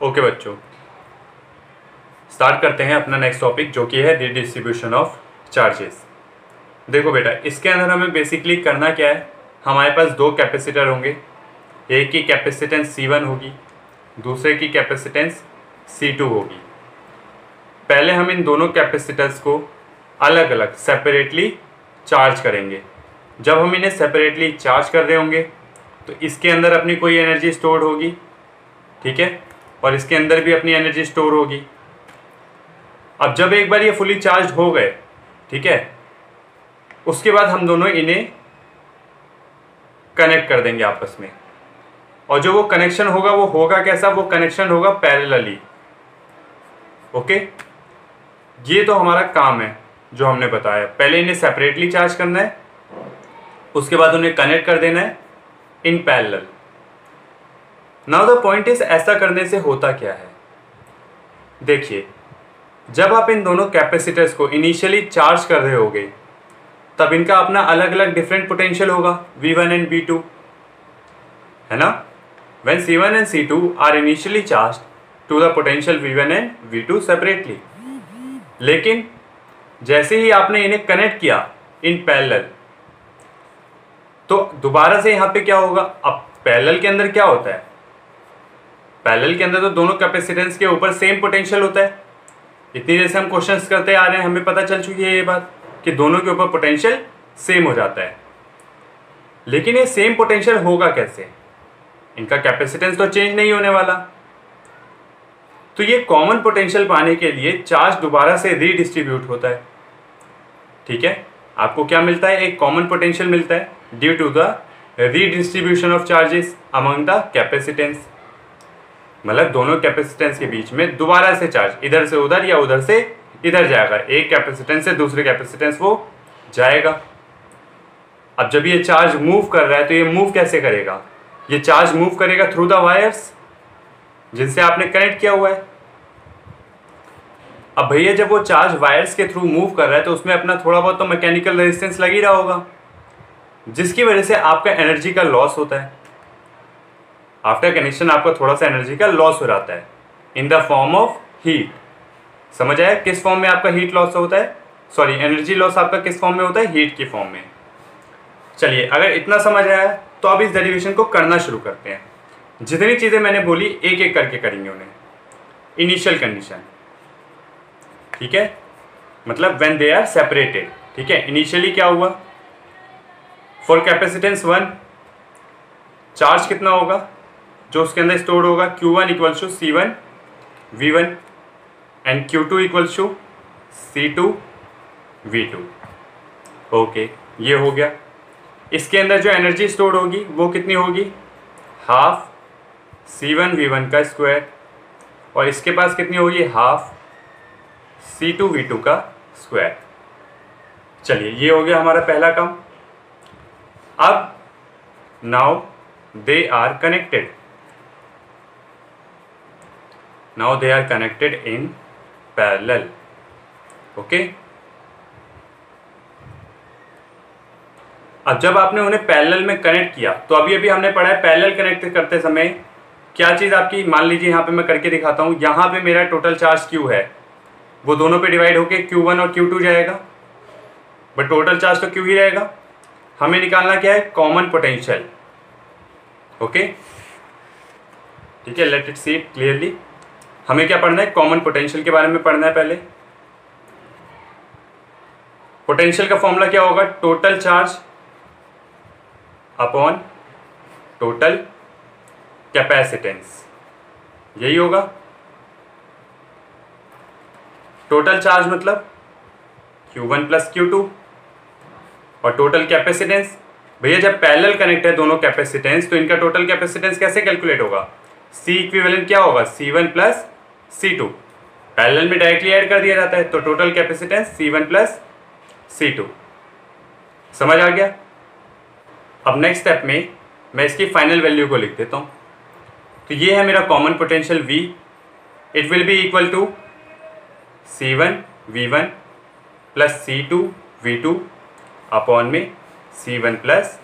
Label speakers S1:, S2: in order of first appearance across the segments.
S1: Okay बच्चों, start करते हैं अपना नेक्स्ट टॉपिक जो कि है रीडिस्ट्रीब्यूशन ऑफ चार्जेस। देखो बेटा, इसके अंदर हमें बेसिकली करना क्या है, हमारे पास दो कैपेसिटर होंगे, एक की कैपेसिटेंस C1 होगी, दूसरे की कैपेसिटेंस C2 होगी। पहले हम इन दोनों कैपेसिटर्स को अलग अलग सेपरेटली चार्ज करेंगे। जब हम इन्हें सेपरेटली चार्ज कर रहे होंगे तो इसके अंदर अपनी कोई एनर्जी स्टोर होगी, ठीक है, और इसके अंदर भी अपनी एनर्जी स्टोर होगी। अब जब एक बार ये फुली चार्ज हो गए, ठीक है, उसके बाद हम दोनों इन्हें कनेक्ट कर देंगे आपस में। और जो वो कनेक्शन होगा वो होगा कैसा, वो कनेक्शन होगा पैरेलली। ओके, ये तो हमारा काम है जो हमने बताया। पहले इन्हें सेपरेटली चार्ज करना है, उसके बाद उन्हें कनेक्ट कर देना है in parallel. Now the point is, ऐसा करने से होता क्या है। देखिए, जब आप इन दोनों कैपेसिटर्स को इनिशियली चार्ज कर रहे होगे तब इनका अपना अलग अलग डिफरेंट पोटेंशियल होगा, V1 एंड V2, है ना। When C1 and C2 are initially charge to the potential V1 and V2 separately. लेकिन जैसे ही आपने इन्हें कनेक्ट किया इन पैरेलल तो दोबारा से यहां पे क्या होगा। अब पैरेलल के अंदर क्या होता है, पैरेलल के अंदर तो दोनों कैपेसिटेंस के ऊपर सेम पोटेंशियल होता है। इतनी देर से हम क्वेश्चंस करते आ रहे हैं, हमें पता चल चुकी है ये बात कि दोनों के ऊपर पोटेंशियल सेम हो जाता है। लेकिन ये सेम पोटेंशियल होगा कैसे, इनका कैपेसिटेंस तो चेंज नहीं होने वाला। तो ये कॉमन पोटेंशियल पाने के लिए चार्ज दोबारा से रीडिस्ट्रीब्यूट होता है, ठीक है। आपको क्या मिलता है, एक कॉमन पोटेंशियल मिलता है due to the redistribution of charges among the capacitance. मतलब दोनों कैपेसिटेंस के बीच में दोबारा से चार्ज इधर से उधर या उधर से इधर जाएगा, एक कैपेसिटेंस से दूसरे कैपेसिटेंस वो जाएगा। अब जब ये चार्ज मूव कर रहा है तो ये मूव कैसे करेगा, ये चार्ज मूव करेगा थ्रू द वायर्स जिनसे आपने कनेक्ट किया हुआ है। अब भैया जब वो चार्ज वायर्स के थ्रू मूव कर रहा है तो उसमें अपना थोड़ा बहुत तो मैकेनिकल रेजिस्टेंस लग ही रहा होगा, जिसकी वजह से आपका एनर्जी का लॉस होता है। आफ्टर कनेक्शन आपका थोड़ा सा एनर्जी का लॉस हो जाता है in the form of heat. समझ आया किस फॉर्म में आपका हीट लॉस होता है, सॉरी एनर्जी लॉस आपका किस फॉर्म में होता है, हीट की फॉर्म में। चलिए, अगर इतना समझ आया तो अब इस डेरिवेशन को करना शुरू करते हैं। जितनी चीजें मैंने बोली एक एक करके करेंगे उन्हें। इनिशियल कंडीशन, ठीक है, मतलब व्हेन दे आर सेपरेटेड, ठीक है। इनिशियली क्या हुआ, फॉर कैपेसिटेंस 1 चार्ज कितना होगा जो उसके अंदर स्टोर होगा, Q1 equal to C1 V1 and Q2 equal to C2 V2। Okay, ये हो गया। इसके अंदर जो एनर्जी स्टोर होगी वो कितनी होगी, हाफ C1 V1 का स्क्वायर, और इसके पास कितनी होगी, हाफ C2 V2 का स्क्वायर। चलिए, ये हो गया हमारा पहला काम। अब now they are connected, now they are connected in parallel. Okay, अब जब आपने उन्हें पैरेलल में कनेक्ट किया तो अभी अभी हमने पढ़ा है पैरेलल कनेक्ट करते समय क्या चीज आपकी, मान लीजिए यहां पे मैं करके दिखाता हूं। यहां पे मेरा टोटल चार्ज Q है, वो दोनों पे डिवाइड होके Q1 और Q2 जाएगा, बट टोटल चार्ज तो Q ही रहेगा। हमें निकालना क्या है, कॉमन पोटेंशियल। ओके, ठीक है, let it see it clearly. हमें क्या पढ़ना है, कॉमन पोटेंशियल के बारे में पढ़ना है। पहले पोटेंशियल का फॉर्मूला क्या होगा, total charge upon total capacitance, यही होगा। टोटल चार्ज मतलब Q1 प्लस Q2, और टोटल कैपेसिटेंस, भैया जब पैरेलल कनेक्ट है दोनों कैपेसिटेंस तो इनका टोटल कैपेसिटेंस कैसे कैलकुलेट होगा, C इक्विवेलेंट क्या होगा, C1 प्लस C2। पैरेलल में डायरेक्टली ऐड कर दिया जाता है, तो total capacitance C1 plus C2। समझ आ गया। अब नेक्स्ट स्टेप में मैं इसकी फाइनल वैल्यू को लिख देता हूं। तो ये है मेरा common potential V, it will be equal to C1 V1 plus C2 V2 upon में C1 प्लस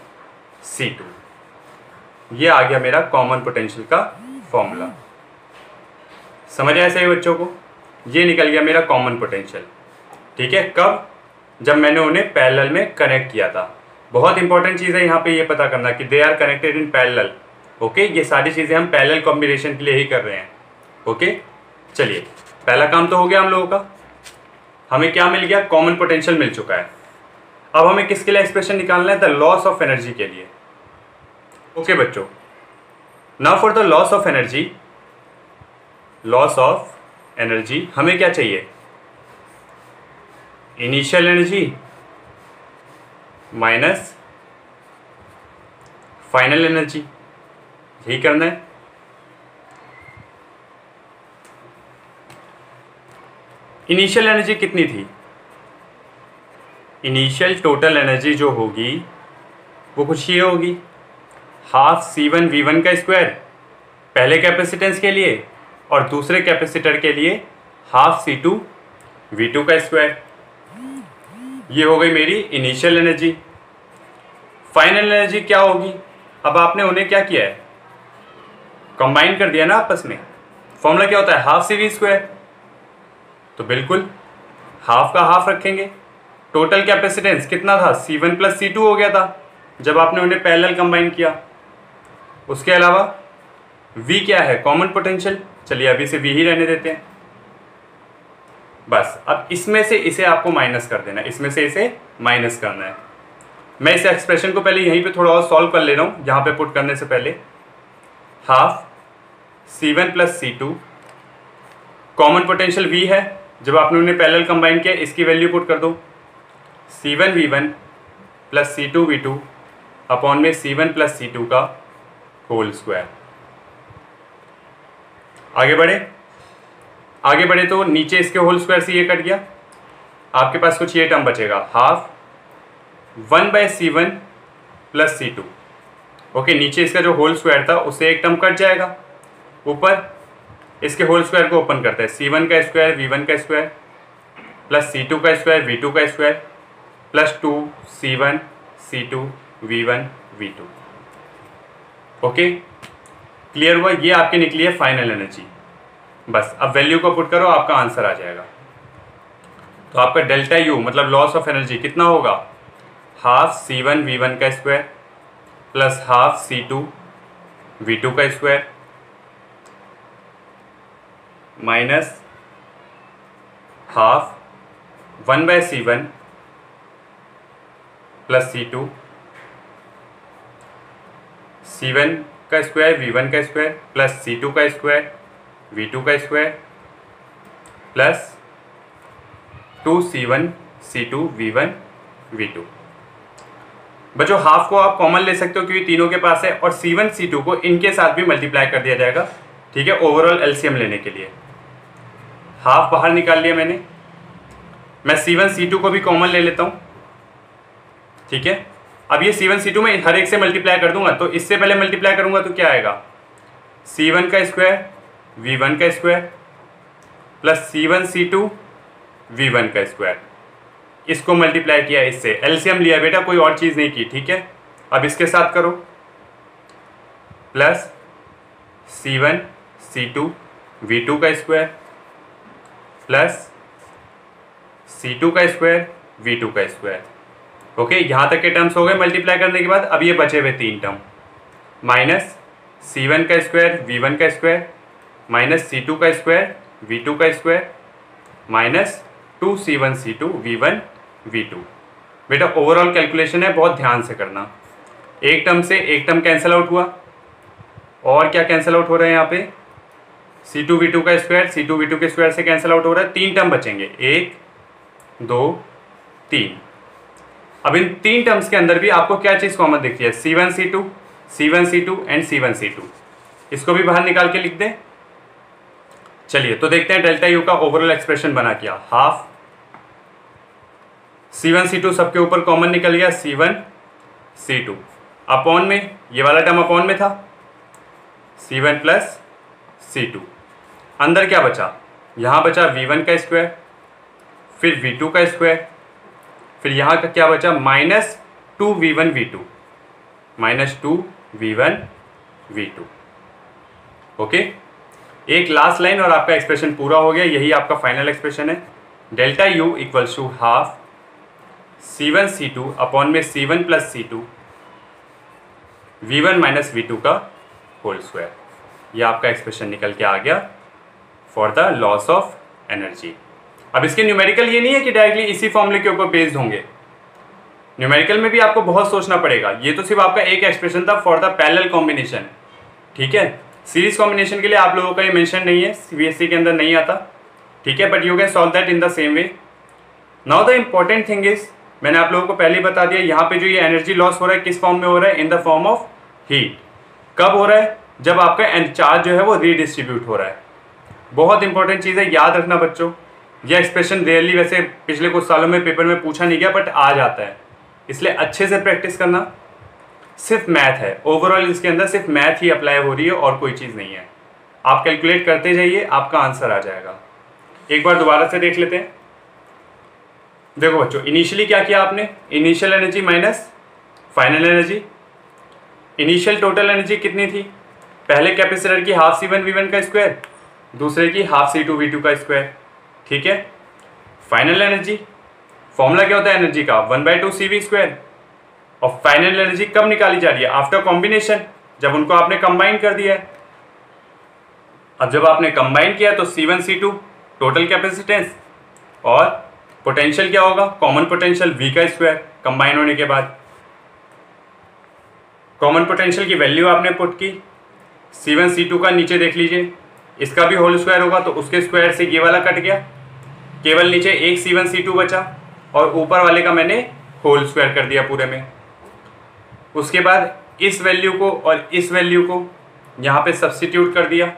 S1: C2। ये आ गया मेरा कॉमन पोटेंशियल का फॉर्मूला। समझ आया सही बच्चों को? ये निकल गया मेरा कॉमन पोटेंशियल। ठीक है, कब? जब मैंने उन्हें पैरेलल में कनेक्ट किया था। बहुत इंपॉर्टेंट चीज़ है यहाँ पे ये पता करना कि they are connected in parallel. Okay, ये सारी चीज़ें हम पैरेलल कॉम्बिनेशन के लिए ही कर रहे हैं। ओके, चलिए पहला काम तो हो गया हम लोगों का। हमें क्या मिल गया? कॉमन पोटेंशियल मिल चुका है। अब हमें किसके लिए एक्सप्रेशन निकालना है? द लॉस ऑफ एनर्जी के लिए। ओके बच्चों, now for the loss of energy, loss of energy हमें क्या चाहिए? Initial energy minus final energy, यही करना है। इनिशियल एनर्जी कितनी थी? इनिशियल टोटल एनर्जी जो होगी वो कुछ ये होगी, हाफ C1V1 का स्क्वायर पहले कैपेसिटेंस के लिए और दूसरे कैपेसिटर के लिए हाफ C2V2 का स्क्वायर। ये हो गई मेरी इनिशियल एनर्जी। फाइनल एनर्जी क्या होगी? अब आपने उन्हें क्या किया है? कंबाइन कर दिया ना आपस में। फॉर्मूला क्या होता है? Half CV square. तो बिल्कुल हाफ का हाफ रखेंगे। टोटल कैपेसिटेंस कितना था? C1 प्लस C2 हो गया था जब आपने उन्हें पैरेलल कंबाइन किया। उसके अलावा V क्या है? Common potential. चलिए अभी से V ही रहने देते हैं। बस अब इसमें से इसे आपको माइनस कर देना है, इसमें से इसे माइनस करना है। मैं इस एक्सप्रेशन को पहले यहीं पे थोड़ा और सॉल्व कर ले रहा हूँ, यहाँ पे पुट करने से पहले। Half C1 plus C2, common potential V है, जब आपने उन्हें पैरेलल कंबाइन किया इसकी वैल्यू पुट कर दो। C1V1 प्लस C2V2 अपॉन में C1 प्लस C2 का होल स्क्वायर। आगे बढ़े तो नीचे इसके होल स्क्वायर से ये कट गया, आपके पास कुछ ये टर्म बचेगा, half 1/C1 plus C2। Okay, नीचे इसका जो होल स्क्वायर था उससे एक टर्म कट जाएगा, ऊपर इसके होल स्क्वायर को ओपन करते हैं, C1 का स्क्वायर V1 का स्क्वायर प्लस C2 का स्क्वायर V2 का square plus 2C1 C2 V1 V2। Okay, clear हुआ? ये आपकी निकली है फाइनल एनर्जी। बस अब वैल्यू को पुट करो, आपका आंसर आ जाएगा। तो आपका डेल्टा यू मतलब लॉस ऑफ एनर्जी कितना होगा? हाफ C1 V1 का square plus half C2 V2 का square minus half 1/C1 plus C2 C1 का स्क्वायर V1 का स्क्वायर प्लस C2 का स्क्वायर V2 का square plus 2C1 C2 V1 V2। बच्चों half को आप कॉमन ले सकते हो क्योंकि तीनों के पास है, और C1 C2 को इनके साथ भी मल्टीप्लाई कर दिया जाएगा। ठीक है, ओवरऑल एलसीएम लेने के लिए हाफ बाहर निकाल लिया मैंने। मैं C1 C2 को भी कॉमन ले लेता हूँ। ठीक है, अब ये C1 C2 में हर एक से मल्टीप्लाई कर दूंगा, तो इससे पहले मल्टीप्लाई करूंगा तो क्या आएगा? C1 का स्क्वायर V1 का square plus C1 C2 V1 का स्क्वायर, इसको मल्टीप्लाई किया इससे, एलसीएम लिया बेटा, कोई और चीज़ नहीं की। ठीक है, अब इसके साथ करो, प्लस C1 C2 V2 का स्क्वायर प्लस C2 का स्क्वायर V2 का स्क्वायर। ओके, यहाँ तक के टर्म्स हो गए मल्टीप्लाई करने के बाद। अब ये बचे हुए तीन टर्म, माइनस C1 का स्क्वायर V1 का स्क्वायर माइनस C2 का स्क्वायर V2 का square minus 2C1 C2 V1 V2। बेटा ओवरऑल कैलकुलेशन है, बहुत ध्यान से करना। एक टर्म से एक टर्म कैंसिल आउट हुआ, और क्या कैंसिल आउट हो रहा है यहाँ पे? C2 V2 का स्क्वायर C2 V2 के स्क्वायर से कैंसिल आउट हो रहा है। तीन टर्म बचेंगे, 1 2 3। अब इन तीन टर्म्स के अंदर भी आपको क्या चीज़ कॉमन दिखती है? C1 C2 C1 C2 and C1 C2। इसको भी बाहर निकाल के लिख दें। चलिए तो देखते हैं डेल्टा यू का ओवरऑल एक्सप्रेशन बना क्या। हाफ C1 C2 सबके ऊपर कॉमन निकल गया, C1 C2 अपॉन में ये वाला टर्म अपॉन में था C1 प्लस C2। अंदर क्या बचा? यहाँ बचा V1 का स्क्वायर, फिर V2 का स्क्वायर, फिर यहाँ का क्या बचा? Minus 2V1 V2 minus 2V1 V2। Okay, एक लास्ट लाइन और आपका एक्सप्रेशन पूरा हो गया। यही आपका फाइनल एक्सप्रेशन है। Delta U equals to half C1 C2 upon में C1 plus C2 V1 minus V2 का होल स्क्वायर। ये आपका एक्सप्रेशन निकल के आ गया for the loss of energy. अब इसके न्यूमेरिकल ये नहीं है कि डायरेक्टली इसी फॉर्मूले के ऊपर बेस्ड होंगे, न्यूमेरिकल में भी आपको बहुत सोचना पड़ेगा। ये तो सिर्फ आपका एक एक्सप्रेशन था फॉर द पैरेलल कॉम्बिनेशन, ठीक है। सीरीज कॉम्बिनेशन के लिए आप लोगों का ये मेंशन नहीं है, CBSE के अंदर नहीं आता, ठीक है, but you can solve that in the same way. Now the important thing is, मैंने आप लोगों को पहले ही बता दिया, यहाँ पे जो ये एनर्जी लॉस हो रहा है किस फॉर्म में हो रहा है, in the form of heat. कब हो रहा है, जब आपका चार्ज जो है वो रीडिस्ट्रीब्यूट हो रहा है। बहुत इंपॉर्टेंट चीज़ है, याद रखना बच्चों। यह एक्सप्रेशन रेयरली वैसे पिछले कुछ सालों में पेपर में पूछा नहीं गया, बट आ जाता है, इसलिए अच्छे से प्रैक्टिस करना। सिर्फ मैथ है, ओवरऑल इसके अंदर सिर्फ मैथ ही अप्लाई हो रही है और कोई चीज़ नहीं है। आप कैलकुलेट करते जाइए, आपका आंसर आ जाएगा। एक बार दोबारा से देख लेते हैं। देखो बच्चों, इनिशियली क्या किया आपने, initial energy minus final energy. Initial total energy कितनी थी, पहले कैपेसिटर की हाफ C1 V1 का स्क्वायर, दूसरे की हाफ C2 V2 का स्क्वायर, ठीक है। फाइनल एनर्जी, फॉर्मूला क्या होता है एनर्जी का, 1/2 CV स्क्वायर। और फाइनल एनर्जी कब निकाली जा रही है, आफ्टर कॉम्बिनेशन, जब उनको आपने कंबाइन कर दिया है। अब जब आपने कंबाइन किया तो C1 C2 टोटल कैपेसिटेंस, और पोटेंशियल क्या होगा, कॉमन पोटेंशियल V का स्क्वायर कंबाइन होने के बाद। कॉमन पोटेंशियल की वैल्यू आपने पुट की, C1 C2 का नीचे देख लीजिए, इसका भी होल स्क्वायर होगा तो उसके स्क्वायर से ये वाला कट गया, केवल नीचे एक C1 C2 बचा, और ऊपर वाले का मैंने होल स्क्वायर कर दिया पूरे में। उसके बाद इस वैल्यू को और इस वैल्यू को यहाँ पे सब्स्टिट्यूट कर दिया,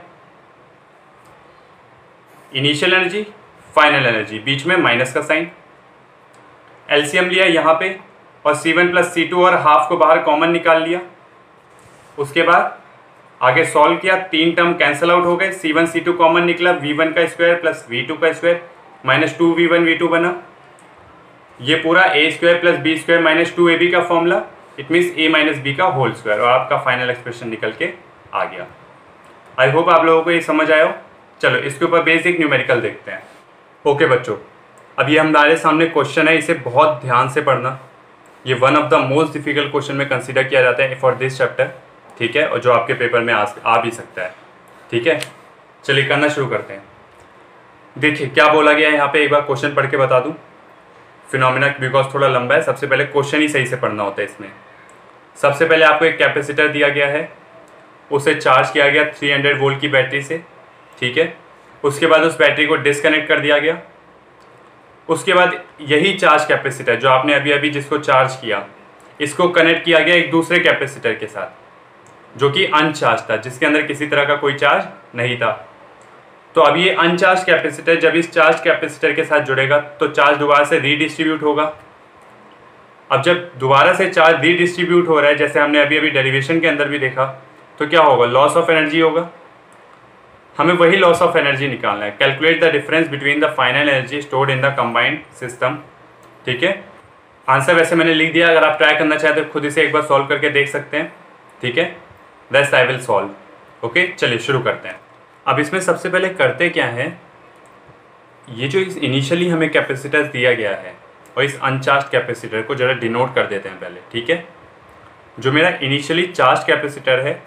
S1: इनिशियल एनर्जी फाइनल एनर्जी, बीच में माइनस का साइन, एलसीएम लिया यहाँ पे, और C1 प्लस C2 और हाफ को बाहर कॉमन निकाल लिया। उसके बाद आगे सॉल्व किया, तीन टर्म कैंसिल आउट हो गए, C1 C2 कॉमन निकला, V1 का स्क्वायर प्लस V2 का स्क्वायर माइनस 2V1 V2 बना। ये पूरा A square plus B square minus 2AB का formula, it means A minus B का होल स्क्वायर, और आपका फाइनल एक्सप्रेशन निकल के आ गया। आई होप आप लोगों को ये समझ आया हो। चलो इसके ऊपर बेसिक न्यूमेरिकल देखते हैं। ओके बच्चों, अब ये हमारे सामने क्वेश्चन है, इसे बहुत ध्यान से पढ़ना। ये one of the most difficult question में कंसीडर किया जाता है फॉर दिस चैप्टर, ठीक है, और जो आपके पेपर में आ भी सकता है, ठीक है। चलिए करना शुरू करते हैं। देखिए क्या बोला गया है यहाँ पे, एक बार क्वेश्चन पढ़ के बता दूँ। फिनोमिना बिकॉज थोड़ा लंबा है, सबसे पहले क्वेश्चन ही सही से पढ़ना होता है इसमें। सबसे पहले आपको एक कैपेसिटर दिया गया है, उसे चार्ज किया गया 300 वोल्ट की बैटरी से, ठीक है। उसके बाद उस बैटरी को डिस्कनेक्ट कर दिया गया। उसके बाद यही चार्ज कैपेसिटर जो आपने अभी अभी जिसको चार्ज किया, इसको कनेक्ट किया गया एक दूसरे कैपेसिटर के साथ जो कि अनचार्ज था, जिसके अंदर किसी तरह का कोई चार्ज नहीं था। तो अब ये अनचार्ज कैपेसिटर जब इस चार्ज कैपेसिटर के साथ जुड़ेगा तो चार्ज दोबारा से रीडिस्ट्रीब्यूट होगा। अब जब दोबारा से चार्ज रीडिस्ट्रीब्यूट हो रहा है, जैसे हमने अभी अभी डेरिवेशन के अंदर भी देखा, तो क्या होगा, लॉस ऑफ एनर्जी होगा। हमें वही लॉस ऑफ एनर्जी निकालना है। Calculate the difference between the final energy stored in the combined system, ठीक है। आंसर वैसे मैंने लिख दिया, अगर आप ट्राई करना चाहते तो खुद इसे एक बार सॉल्व करके देख सकते हैं, ठीक है। That's I will solve. Okay चलिए शुरू करते हैं। अब इसमें सबसे पहले करते क्या है, ये जो इस इनिशियली हमें कैपेसिटर दिया गया है और इस अनचार्ज कैपेसिटर को जरा डिनोट कर देते हैं पहले, ठीक है। जो मेरा इनिशियली चार्ज कैपेसिटर है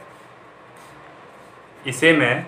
S1: इसे मैं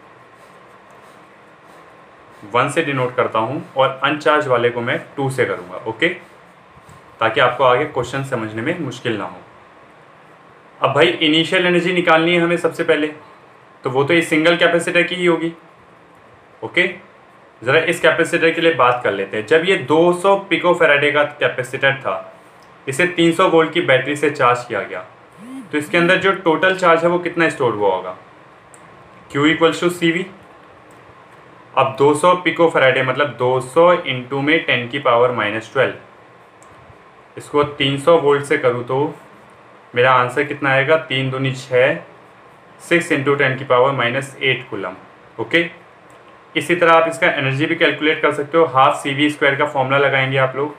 S1: 1 से डिनोट करता हूँ और अनचार्ज वाले को मैं 2 से करूँगा, ओके, ताकि आपको आगे क्वेश्चन समझने में मुश्किल ना हो। अब भाई इनिशियल एनर्जी निकालनी है हमें सबसे पहले, तो वो तो इस सिंगल कैपेसिटर की ही होगी, ओके। ज़रा इस कैपेसिटर के लिए बात कर लेते हैं। जब ये 200 पिकोफैराडे का कैपेसिटर था, इसे 300 वोल्ट की बैटरी से चार्ज किया गया, तो इसके अंदर जो टोटल चार्ज है वो कितना स्टोर हुआ होगा, Q इक्वल्स टू CV। अब 200 पिकोफैराडे मतलब 200 इंटू में 10 की पावर -12, इसको 300 वोल्ट से करूँ तो मेरा आंसर कितना आएगा, 3 दूनी 6, 6 इंटू 10 की पावर -8 कूलम, ओके। इसी तरह आप इसका एनर्जी भी कैलकुलेट कर सकते हो। हाफ CV स्क्वायर का फॉर्मूला लगाएंगे आप लोग।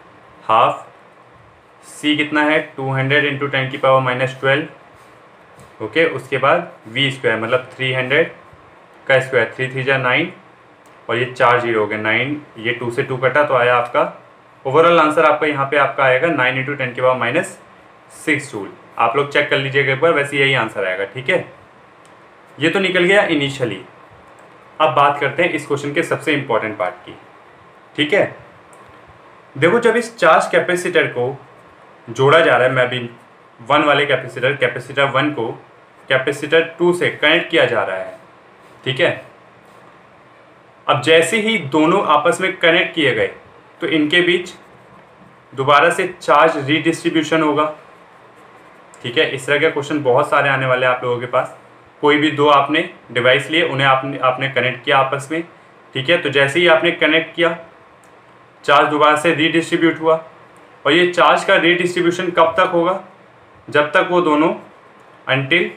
S1: हाफ C कितना है, 200 इंटू 10 की पावर -12 ओके, उसके बाद वी स्क्वायर मतलब 300 का स्क्वायर, 3 3 जा 9 और ये 4 जीरो हो गया 9, ये 2 से 2 कटा तो आया आपका ओवरऑल आंसर आपका यहाँ पे आपका आएगा 9 × 10⁻⁻6 जूल। आप लोग चेक कर लीजिएगा एक बार, वैसे यही आंसर आएगा। ठीक है, ये तो निकल गया इनिशियली। अब बात करते हैं इस क्वेश्चन के सबसे इंपॉर्टेंट पार्ट की। ठीक है, देखो जब इस चार्ज कैपेसिटर को जोड़ा जा रहा है, मैं भी 1 वाले कैपेसिटर 1 को कैपेसिटर 2 से कनेक्ट किया जा रहा है। ठीक है, अब जैसे ही दोनों आपस में कनेक्ट किए गए तो इनके बीच दोबारा से चार्ज रीडिस्ट्रीब्यूशन होगा। ठीक है, इस तरह के क्वेश्चन बहुत सारे आने वाले हैं आप लोगों के पास। कोई भी दो आपने डिवाइस लिए, उन्हें आपने कनेक्ट किया आपस में। ठीक है, तो जैसे ही आपने कनेक्ट किया चार्ज दोबारा से रीडिस्ट्रीब्यूट हुआ, और ये चार्ज का रीडिस्ट्रीब्यूशन कब तक होगा? जब तक वो दोनों until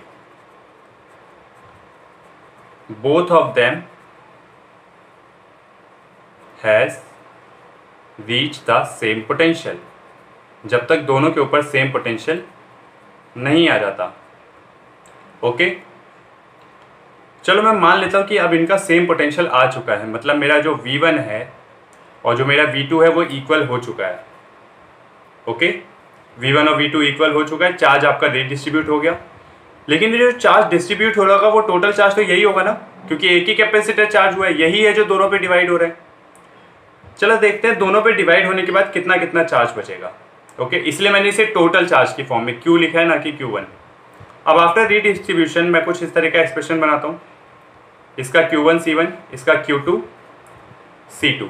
S1: both of them has reached the same potential, जब तक दोनों के ऊपर सेम पोटेंशियल नहीं आ जाता। ओके, चलो मैं मान लेता हूँ कि अब इनका सेम पोटेंशियल आ चुका है, मतलब मेरा जो V1 है और जो मेरा V2 है वो इक्वल हो चुका है। ओके, V1 और V2 इक्वल हो चुका है, चार्ज आपका रीडिस्ट्रीब्यूट हो गया। लेकिन जो चार्ज डिस्ट्रीब्यूट हो रहा होगा वो टोटल चार्ज तो यही होगा ना, क्योंकि एक ही कैपेसिटर चार्ज हुआ है, यही है जो दोनों पे डिवाइड हो रहा है। चलो देखते हैं दोनों पे डिवाइड होने के बाद कितना कितना चार्ज बचेगा। ओके, इसलिए मैंने इसे टोटल चार्ज की फॉर्म में Q लिखा है, ना कि Q1। अब आफ्टर रीडिस्ट्रीब्यूशन मैं कुछ इस तरह का एक्सप्रेशन बनाता हूँ, इसका Q1 C1, इसका Q2 C2।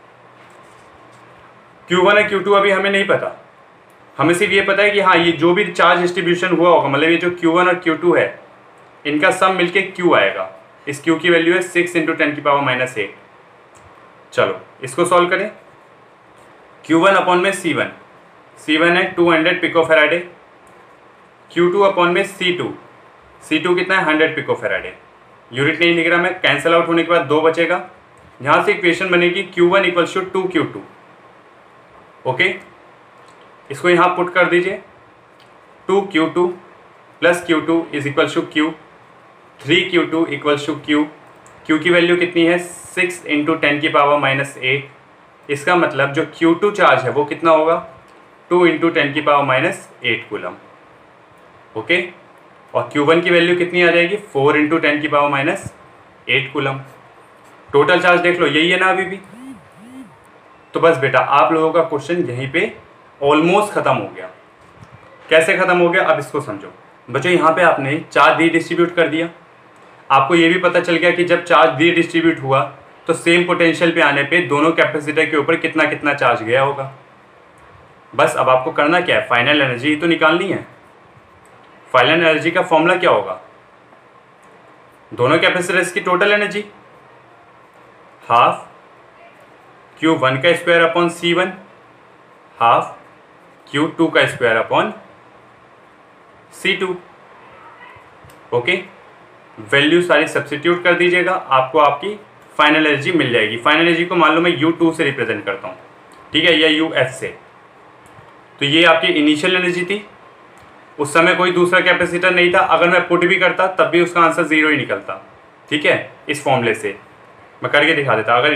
S1: Q1 और Q2 अभी हमें नहीं पता, हमें सिर्फ ये पता है कि हाँ ये जो भी चार्ज डिस्ट्रीब्यूशन हुआ होगा, मतलब ये जो Q1 और Q2 है इनका सम मिलके Q आएगा। इस Q की वैल्यू है 6 × 10⁻⁻8। चलो इसको सॉल्व करें। Q1 अपॉन में C1 है 200 पिकोफैराडे, Q2 अपॉन में C2 कितना है 100 पिकोफैराडे। यूनिट नहीं लिख रहा मैं, कैंसिल आउट होने के बाद 2 बचेगा। यहाँ से इक्वेशन बनेगी Q1 = 2Q2। ओके, इसको यहाँ पुट कर दीजिए, 2Q2 + Q2 = Q, 3Q2 = Q। Q की वैल्यू कितनी है 6 × 10⁻⁻8। इसका मतलब जो Q2 चार्ज है वो कितना होगा 2 × 10⁻⁸ कूलम। ओके, और Q1 की वैल्यू कितनी आ जाएगी 4 × 10⁻⁸ कूलम। टोटल चार्ज देख लो यही है ना अभी भी। तो बस बेटा आप लोगों का क्वेश्चन यहीं पे ऑलमोस्ट खत्म हो गया। कैसे खत्म हो गया अब इसको समझो बच्चों। यहाँ पे आपने चार्ज रीडिस्ट्रीब्यूट कर दिया, आपको ये भी पता चल गया कि जब चार्ज रीडिस्ट्रीब्यूट हुआ तो सेम पोटेंशियल पे आने पे दोनों कैपेसिटर के ऊपर कितना कितना चार्ज गया होगा। बस अब आपको करना क्या है, फाइनल एनर्जी तो निकालनी है। फाइनल एनर्जी का फॉर्मूला क्या होगा, दोनों कैपेसिटर्स की टोटल एनर्जी हाफ Q1 का square upon C1 half Q2 का square upon C2। Okay, value सारी सब्स्टिट्यूट कर दीजिएगा, आपको आपकी फाइनल एनर्जी मिल जाएगी। फाइनल एनर्जी को मान लो मैं U2 से रिप्रेजेंट करता हूँ, ठीक है, या UF से। तो ये आपकी इनिशियल एनर्जी थी, उस समय कोई दूसरा कैपेसिटर नहीं था, अगर मैं पुट भी करता तब भी उसका आंसर 0 ही निकलता। ठीक है, इस फॉर्मूले से मैं करके दिखा देता। अगर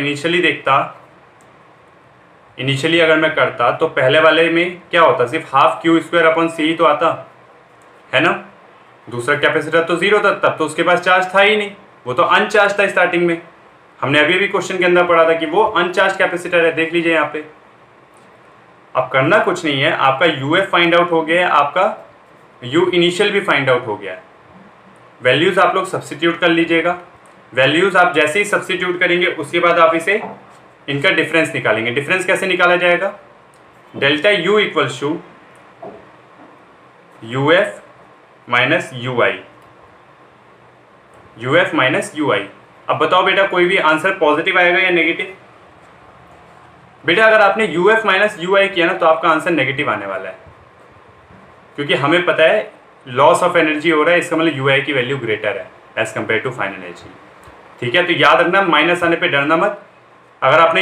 S1: इनिशियली अगर मैं करता तो पहले वाले में क्या होता, सिर्फ हाफ Q² अपॉन C ही तो आता है ना। दूसरा कैपेसिटर तो 0 था, तब तो उसके पास चार्ज था ही नहीं, वो तो अनचार्ज था स्टार्टिंग में। हमने अभी भी क्वेश्चन के अंदर पढ़ा था कि वो अनचार्ज कैपेसिटर है, देख लीजिए यहाँ पे। अब करना कुछ नहीं है, आपका UF फाइंड आउट हो गया है, आपका U इनिशियल भी फाइंड आउट हो गया है। वैल्यूज आप लोग सब्स्टिट्यूट कर लीजिएगा। वैल्यूज आप जैसे ही सब्स्टिट्यूट करेंगे उसके बाद आप इसे इनका डिफरेंस निकालेंगे। डिफरेंस कैसे निकाला जाएगा, delta U = UF minus UI। अब बताओ बेटा कोई भी आंसर पॉजिटिव आएगा या नेगेटिव। बेटा अगर आपने UF माइनस UI किया ना तो आपका आंसर नेगेटिव आने वाला है, क्योंकि हमें पता है लॉस ऑफ एनर्जी हो रहा है, इसका मतलब UI की वैल्यू ग्रेटर है as compare to final energy. ठीक है, तो याद रखना माइनस आने पे डरना मत। अगर आपने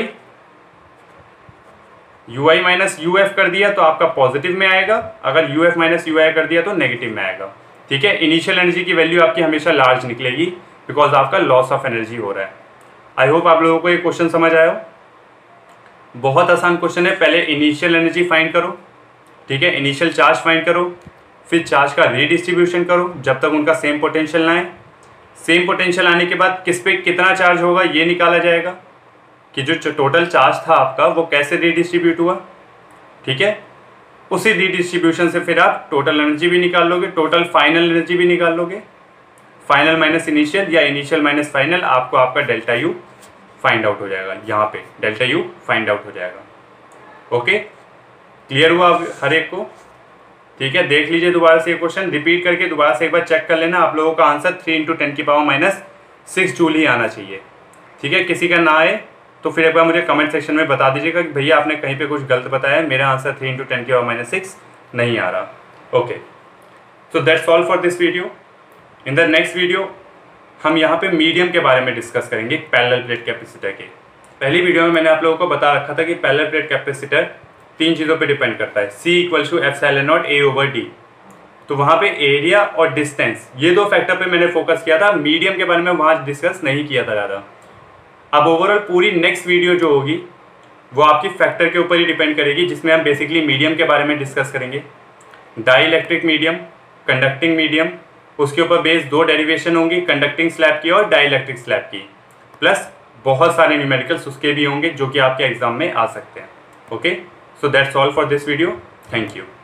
S1: UI माइनस UF कर दिया तो आपका पॉजिटिव में आएगा, अगर UF माइनस UI कर दिया तो नेगेटिव में आएगा। ठीक है। इनिशियल एनर्जी की वैल्यू आपकी हमेशा लार्ज निकलेगी बिकॉज आपका लॉस ऑफ एनर्जी हो रहा है। आई होप आप लोगों को ये क्वेश्चन समझ आया हो। बहुत आसान क्वेश्चन है। पहले इनिशियल एनर्जी फाइंड करो, ठीक है, इनिशियल चार्ज फाइंड करो, फिर चार्ज का रीडिस्ट्रीब्यूशन करो जब तक उनका सेम पोटेंशियल ना आए। सेम पोटेंशियल आने के बाद किस पे कितना चार्ज होगा ये निकाला जाएगा कि जो टोटल चार्ज था आपका वो कैसे रीडिस्ट्रीब्यूट हुआ, ठीक है। उसी रीडिस्ट्रीब्यूशन से फिर आप टोटल एनर्जी भी निकाल लोगे, टोटल फाइनल एनर्जी भी निकाल लोगे। फाइनल माइनस इनिशियल या इनिशियल माइनस फाइनल, आपको आपका डेल्टा यू फाइंड आउट हो जाएगा। यहाँ पे डेल्टा यू फाइंड आउट हो जाएगा। ओके, क्लियर हुआ हर एक को? ठीक है, देख लीजिए दोबारा से ये क्वेश्चन रिपीट करके दोबारा से एक बार चेक कर लेना। आप लोगों का आंसर 3 × 10⁻⁶ जूल ही आना चाहिए, ठीक है। किसी का ना आए तो फिर एक बार मुझे कमेंट सेक्शन में बता दीजिएगा कि भैया आपने कहीं पे कुछ गलत बताया, मेरा आंसर 3 × 10⁻⁶ नहीं आ रहा। Okay, so that's all for this video. In the next video हम यहाँ पे मीडियम के बारे में डिस्कस करेंगे, पैरेलल प्लेट कैपेसिटर के। पहली वीडियो में मैंने आप लोगों को बता रखा था कि पैरेलल प्लेट कैपेसिटर 3 चीज़ों पे डिपेंड करता है, C = ε0 A/d। तो वहाँ पे एरिया और डिस्टेंस, ये 2 फैक्टर पे मैंने फोकस किया था। मीडियम के बारे में वहाँ डिस्कस नहीं किया था ज़्यादा। अब ओवरऑल पूरी नेक्स्ट वीडियो जो होगी वो आपकी फैक्टर के ऊपर ही डिपेंड करेगी, जिसमें हम बेसिकली मीडियम के बारे में डिस्कस करेंगे। Dielectric medium, conducting medium, उसके ऊपर बेस 2 डेरिवेशन होंगी, कंडक्टिंग स्लैब की और डाई इलेक्ट्रिक स्लैब की, प्लस बहुत सारे न्यूमेरिकल्स उसके भी होंगे जो कि आपके एग्जाम में आ सकते हैं। Okay, so that's all for this video. Thank you.